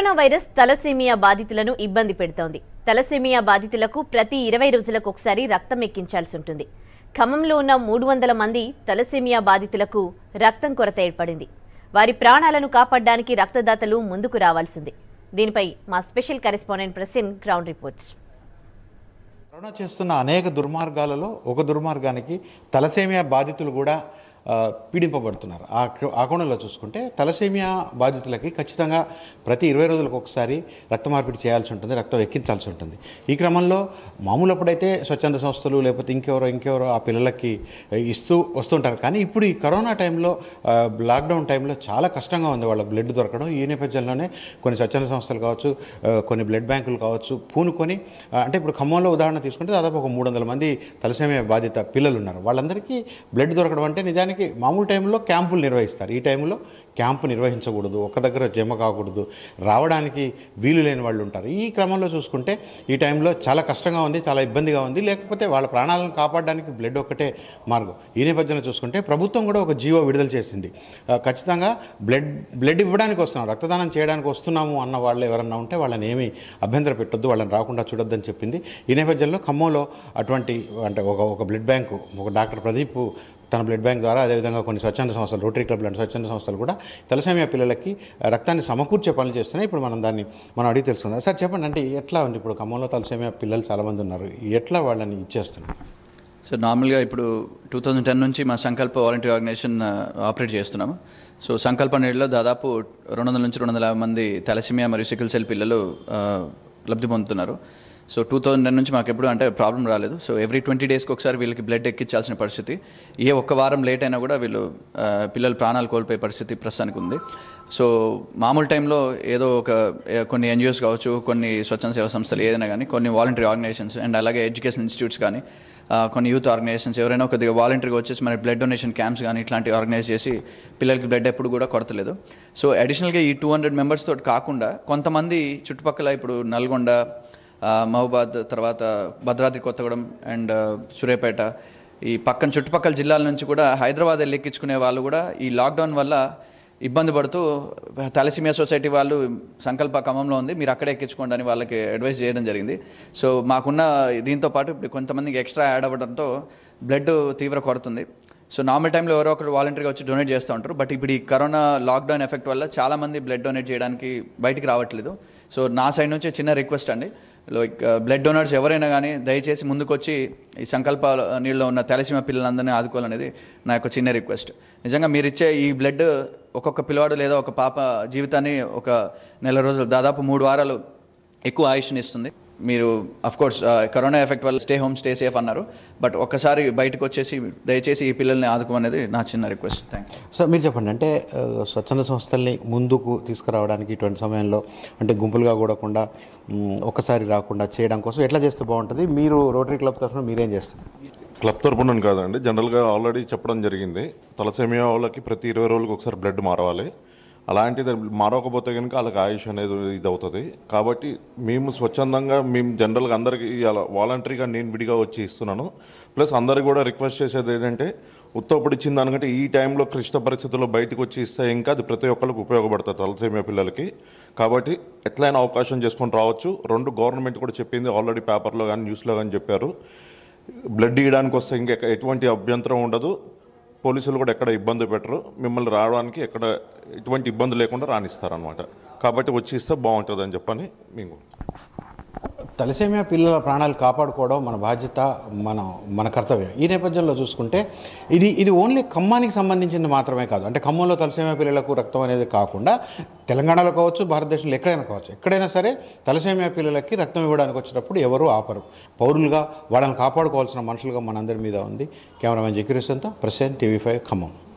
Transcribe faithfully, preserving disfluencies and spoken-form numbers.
Corona virus thalassemia బాధితులను ఇబ్బంది పెడుతోంది. తలసేమియా బాధితులకు ప్రతి ఇరవై రోజులకు ఒకసారి రక్తం ఎక్కించాల్సి ఉంటుంది. ఖమ్మంలో ఉన్న మూడు వందల మంది తలసేమియా బాధితులకు రక్తం కొరత ఏర్పడింది. వారి ప్రాణాలను కాపాడడానికి రక్తదాతలు ముందుకు రావాల్సింది. దీనిపై మా స్పెషల్ కరెస్పాండెంట్ ప్రసిన్ గ్రౌండ్ రిపోర్ట్స్. కరోనా చేస్తున్న అనేక దుర్మార్గాలలో ఒక దుర్మార్గానికి తలసేమియా బాధితులు కూడా పీడింపబడుతున్నారు. ఆ ఆ కోణంలో చూసుకుంటే తలసేమియా బాధితులకి ఖచ్చితంగా ప్రతి ఇరవై రోజులకు ఒకసారి రక్త మార్పిడి చేయాల్సి ఉంటుంది, రక్తం ఎక్కించాల్సి ఉంటుంది. ఈ క్రమంలో మామూలు అప్పుడైతే స్వచ్ఛంద సంస్థలు లేకపోతే ఇంకెవరో ఇంకెవరో ఆ పిల్లలకి ఇస్తూ వస్తుంటారు. కానీ ఇప్పుడు ఈ కరోనా టైంలో లాక్డౌన్ టైంలో చాలా కష్టంగా ఉంది వాళ్ళకి బ్లడ్ దొరకడం. ఈ నేపథ్యంలోనే కొన్ని స్వచ్ఛంద సంస్థలు కావచ్చు, కొన్ని బ్లడ్ బ్యాంకులు కావచ్చు పూనుకొని, అంటే ఇప్పుడు ఖమ్మంలో ఉదాహరణ తీసుకుంటే దాదాపు ఒక మూడు వందల మంది తలసేమియా బాధిత పిల్లలు ఉన్నారు. వాళ్ళందరికీ బ్లడ్ దొరకడం అంటే నిజానికి మామూలు టైంలో క్యాంపులు నిర్వహిస్తారు. ఈ టైంలో క్యాంపు నిర్వహించకూడదు, ఒక్క దగ్గర జమ కాకూడదు, రావడానికి వీలు లేని వాళ్ళు ఉంటారు. ఈ క్రమంలో చూసుకుంటే ఈ టైంలో చాలా కష్టంగా ఉంది, చాలా ఇబ్బందిగా ఉంది. లేకపోతే వాళ్ళ ప్రాణాలను కాపాడడానికి బ్లడ్ ఒక్కటే మార్గం. ఈ నేపథ్యంలో చూసుకుంటే ప్రభుత్వం కూడా ఒక జీవో విడుదల చేసింది. ఖచ్చితంగా బ్లడ్ బ్లడ్ ఇవ్వడానికి వస్తున్నాం, రక్తదానం చేయడానికి వస్తున్నాము అన్న వాళ్ళు ఎవరన్నా ఉంటే వాళ్ళని ఏమీ అభ్యంతర పెట్టొద్దు, వాళ్ళని రాకుండా చూడొద్దని చెప్పింది. ఈ నేపథ్యంలో ఖమ్మంలో అటువంటి అంటే ఒక ఒక బ్లడ్ బ్యాంకు, ఒక డాక్టర్ ప్రదీప్ తన బ్లడ్ బ్యాంక్ ద్వారా, అదేవిధంగా కొన్ని స్వచ్ఛంద సంస్థలు, రోటరీ క్లబ్ లాంటి స్వచ్ఛంద సంస్థలు కూడా తలసేమియా పిల్లలకి రక్తాన్ని సమకూర్చే పనులు చేస్తున్నాయి. ఇప్పుడు మనం దాన్ని మనం అడిగి తెలుసుకుందాం. సార్ చెప్పండి, అంటే ఎట్లా ఉంది ఇప్పుడు ఖమ్మంలో తలసేమియా పిల్లలు చాలామంది ఉన్నారు, ఎట్లా వాళ్ళని ఇచ్చేస్తున్నారు? సో నార్మల్గా ఇప్పుడు టూ థౌజండ్ టెన్ నుంచి మా సంకల్ప వాలంటీర్ ఆర్గనైజేషన్ ఆపరేట్ చేస్తున్నాము. సో సంకల్ప నీళ్ళలో దాదాపు రెండు వందల నుంచి రెండు వందల యాభై మంది తలసేమియా మరియు సికిల్ సెల్ పిల్లలు లబ్ధి పొందుతున్నారు. సో టూ థౌజండ్ టెన్ నుంచి మాకు ఎప్పుడు అంటే ప్రాబ్లం రాలేదు. సో ఎవ్రీ ట్వంటీ డేస్కి ఒకసారి వీళ్ళకి బ్లడ్ ఎక్కించాల్సిన పరిస్థితి, ఏ ఒక్క వారం లేట్ అయినా కూడా వీళ్ళు పిల్లలు ప్రాణాలు కోల్పోయే పరిస్థితి ప్రస్తుతానికి ఉంది. సో మామూలు టైంలో ఏదో ఒక కొన్ని ఎన్జిఓస్ కావచ్చు, కొన్ని స్వచ్ఛంద సేవా సంస్థలు ఏదైనా కానీ, కొన్ని వాలంటరీ ఆర్గనైజేషన్స్ అండ్ అలాగే ఎడ్యుకేషన్ ఇన్స్టిట్యూట్స్ కానీ, కొన్ని యూత్ ఆర్గనైజేషన్స్ ఎవరైనా కొద్దిగా వాలంటరీగా వచ్చేసి మన బ్లడ్ డొనేషన్ క్యాంప్స్ కానీ ఇట్లాంటివి ఆర్గనైజ్ చేసి పిల్లలకి బ్లడ్ ఎప్పుడు కూడా కొరతలేదు. సో అడిషనల్గా ఈ టూ హండ్రెడ్ మెంబర్స్ తోటి కాకుండా కొంతమంది చుట్టుపక్కల ఇప్పుడు నల్గొండ, మహబూబాద్, తర్వాత భద్రాద్రి కొత్తగూడెం అండ్ సూర్యాపేట, ఈ పక్కన చుట్టుపక్కల జిల్లాల నుంచి కూడా హైదరాబాద్ వెళ్ళి ఎక్కించుకునే వాళ్ళు కూడా ఈ లాక్డౌన్ వల్ల ఇబ్బంది పడుతూ తలసేమియా సొసైటీ వాళ్ళు సంకల్ప ఖమ్మంలో ఉంది, మీరు అక్కడే ఎక్కించుకోండి అని వాళ్ళకి అడ్వైస్ చేయడం జరిగింది. సో మాకున్న దీంతో పాటు ఇప్పుడు కొంతమందికి ఎక్స్ట్రా యాడ్ అవ్వడంతో బ్లడ్ తీవ్ర కొరతుంది. సో నార్మల్ టైంలో ఎవరో ఒకరు వాలంటీర్గా వచ్చి డొనేట్ చేస్తూ ఉంటారు. బట్ ఇప్పుడు ఈ కరోనా లాక్డౌన్ ఎఫెక్ట్ వల్ల చాలామంది బ్లడ్ డొనేట్ చేయడానికి బయటికి రావట్లేదు. సో నా సైడ్ నుంచి చిన్న రిక్వెస్ట్ అండి, లైక్ బ్లడ్ డొనర్స్ ఎవరైనా కానీ దయచేసి ముందుకు వచ్చి ఈ సంకల్ప నీళ్ళలో ఉన్న తలసేమియా పిల్లలందరినీ ఆదుకోవాలనేది నా యొక్క చిన్న రిక్వెస్ట్. నిజంగా మీరు ఇచ్చే ఈ బ్లడ్ ఒక్కొక్క పిల్లవాడు లేదా ఒక పాప జీవితాన్ని ఒక నెల రోజులు, దాదాపు మూడు వారాలు ఎక్కువ ఆయుష్ని ఇస్తుంది. మీరు అఫ్కోర్స్ కరోనా ఎఫెక్ట్ వల్ల స్టే హోమ్ స్టే సేఫ్ అన్నారు, బట్ ఒక్కసారి బయటకు వచ్చేసి దయచేసి ఈ పిల్లల్ని ఆదుకోమనేది నా చిన్న రిక్వెస్ట్. Thank you. సో మీరు చెప్పండి, అంటే స్వచ్ఛంద సంస్థల్ని ముందుకు తీసుకురావడానికి ఇటువంటి సమయంలో అంటే గుంపులుగా కూడకుండా ఒక్కసారి రాకుండా చేయడం కోసం ఎట్లా చేస్తే బాగుంటుంది? మీరు రోటరీ క్లబ్ తరఫున మీరేం చేస్తారు? క్లబ్ తరపున కాదండి, జనరల్గా ఆల్రెడీ చెప్పడం జరిగింది, తలసేమియా వాళ్ళకి ప్రతి ఇరవై రోజులకు ఒకసారి బ్లడ్ మారవాలి. అలాంటిది మారకపోతే కనుక వాళ్ళకి ఆయుష్ అనేది ఇది అవుతుంది. కాబట్టి మేము స్వచ్ఛందంగా మేము జనరల్గా అందరికీ అలా వాలంటరీగా నేను విడిగా వచ్చి ఇస్తున్నాను. ప్లస్ అందరికి కూడా రిక్వెస్ట్ చేసేది ఏంటంటే, ఉత్తప్పుడు ఇచ్చిన దానికంటే ఈ టైంలో క్లిష్ట పరిస్థితుల్లో బయటకు వచ్చి ఇస్తే ఇంకా అది ప్రతి ఒక్కరికి ఉపయోగపడుతుంది తలసేమియా పిల్లలకి. కాబట్టి ఎట్లయినా అవకాశం చేసుకొని రావచ్చు. రెండు గవర్నమెంట్ కూడా చెప్పింది ఆల్రెడీ, పేపర్లో కానీ న్యూస్లో కానీ చెప్పారు, బ్లడ్ ఇవ్వడానికి వస్తే ఇంకా ఎటువంటి అభ్యంతరం ఉండదు, పోలీసులు కూడా ఎక్కడ ఇబ్బంది పెట్టరు, మిమ్మల్ని రావడానికి ఎక్కడ ఎటువంటి ఇబ్బంది లేకుండా రాణిస్తారనమాట. కాబట్టి వచ్చి ఇస్తే బాగుంటుంది అని చెప్పని మేము. తలసేమియా పిల్లల ప్రాణాలు కాపాడుకోవడం మన బాధ్యత, మన మన కర్తవ్యం. ఈ నేపథ్యంలో చూసుకుంటే ఇది ఇది ఓన్లీ ఖమ్మానికి సంబంధించింది మాత్రమే కాదు. అంటే ఖమ్మంలో తలసేమియా పిల్లలకు రక్తం అనేది కాకుండా తెలంగాణలో కావచ్చు, భారతదేశంలో ఎక్కడైనా కావచ్చు, ఎక్కడైనా సరే తలసేమియా పిల్లలకి రక్తం ఇవ్వడానికి వచ్చినప్పుడు ఎవరూ ఆపరు. పౌరులుగా వాళ్ళని కాపాడుకోవాల్సిన మనుషులుగా మనందరి మీద ఉంది. కెమెరామెన్ జకీర్ హుస్సేన్తో ప్రశాంత్, టీవీ ఫైవ్ ఖమ్మం.